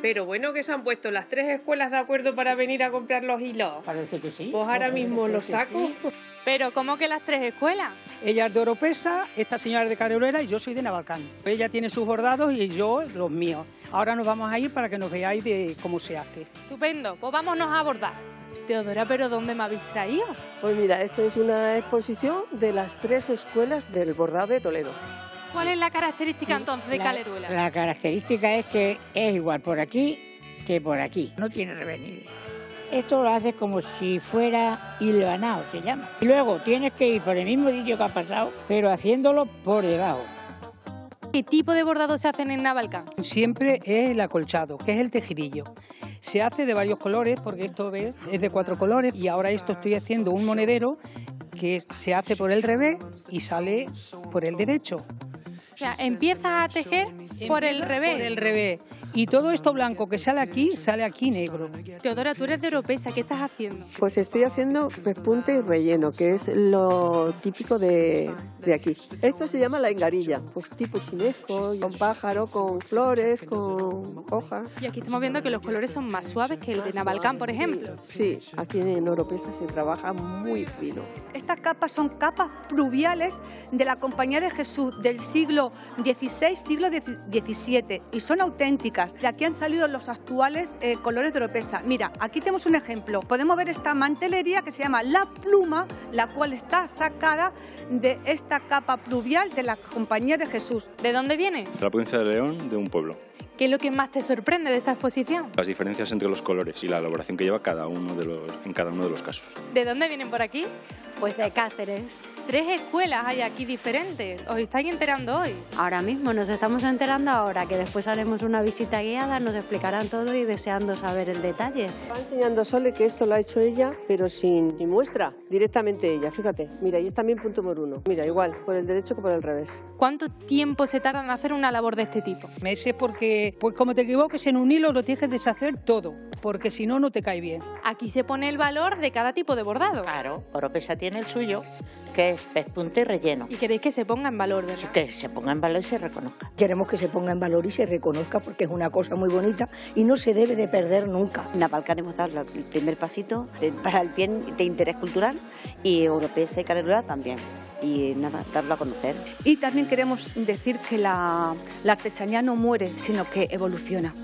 Pero bueno, que se han puesto las 3 escuelas de acuerdo para venir a comprar los hilos. Parece que sí. Pues ahora mismo los saco. Sí. Pero ¿cómo que las 3 escuelas? Ella es de Oropesa, esta señora es de Careruela y yo soy de Navalcán. Ella tiene sus bordados y yo los míos. Ahora nos vamos a ir para que nos veáis de cómo se hace. Estupendo, pues vámonos a bordar. Teodora, ¿pero dónde me habéis traído? Pues mira, esto es una exposición de las 3 escuelas del bordado de Toledo. ¿Cuál es la característica entonces de Careruela? La característica es que es igual por aquí que por aquí. No tiene revenir. Esto lo haces como si fuera hilvanado, se llama. Y luego tienes que ir por el mismo sitio que ha pasado, pero haciéndolo por debajo. ¿Qué tipo de bordado se hacen en Navalcán? Siempre es el acolchado, que es el tejidillo. Se hace de varios colores, porque esto ves, es de 4 colores, y ahora esto estoy haciendo un monedero que se hace por el revés y sale por el derecho. O sea, empiezas a tejer por el revés. Por el revés. Y todo esto blanco que sale aquí negro. Teodora, tú eres de Oropesa, ¿qué estás haciendo? Pues estoy haciendo pespunte y relleno, que es lo típico de aquí. Esto se llama la engarilla, pues tipo chinesco, con pájaro, con flores, con hojas. Y aquí estamos viendo que los colores son más suaves que el de Navalcán, por ejemplo. Sí, aquí en Oropesa se trabaja muy fino. Estas capas son capas pluviales de la Compañía de Jesús del siglo XVI, siglo XVII, y son auténticas. De aquí han salido los actuales colores de Oropesa. Mira, aquí tenemos un ejemplo. Podemos ver esta mantelería que se llama La Pluma, la cual está sacada de esta capa pluvial de la Compañía de Jesús. ¿De dónde viene? De la provincia de León, de un pueblo. ¿Qué es lo que más te sorprende de esta exposición? Las diferencias entre los colores y la elaboración que lleva en cada uno de los casos. ¿De dónde vienen por aquí? Pues de Cáceres. 3 escuelas hay aquí diferentes. ¿Os estáis enterando hoy? Ahora mismo nos estamos enterando ahora, que después haremos una visita guiada, nos explicarán todo y deseando saber el detalle. Va enseñando Sole que esto lo ha hecho ella, pero sin muestra, directamente ella, fíjate. Mira, y es también punto por 1. Mira, igual, por el derecho que por el revés. ¿Cuánto tiempo se tarda en hacer una labor de este tipo? Meses, porque pues como te equivoques en un hilo lo tienes que deshacer todo, porque si no, no te cae bien. Aquí se pone el valor de cada tipo de bordado. Claro, Oropesa tiene el suyo, que es pespunte y relleno. Y queréis que se ponga en valor, ¿verdad? Sí, que se ponga en valor y se reconozca. Queremos que se ponga en valor y se reconozca porque es una cosa muy bonita y no se debe de perder nunca. En Navalcán hemos dado el primer pasito para el bien de interés cultural y Oropesa y Careruela también. Y nada, darlo a conocer. Y también queremos decir que la artesanía no muere, sino que evoluciona.